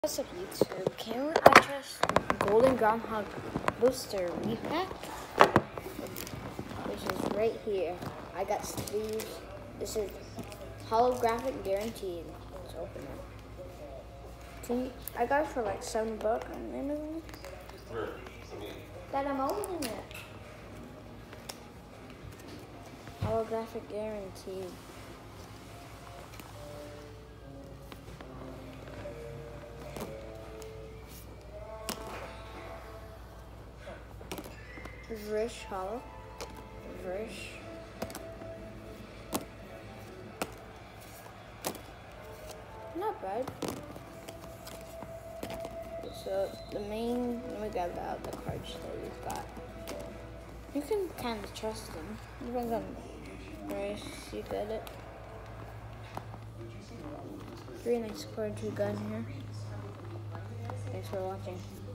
What's up YouTube? Can I trust Golden Groundhog Booster repack? Which is right here. I got sleeves. This is holographic guaranteed. Let's open it. See, I got it for like $7 on Amazon. That I'm opening it. Holographic guaranteed. Vrish hollow. Vrish. Not bad. So the main, we got out the cards that we've got. You can kind of trust them. Depends on price you get it. Very nice cards we got in here. Thanks for watching.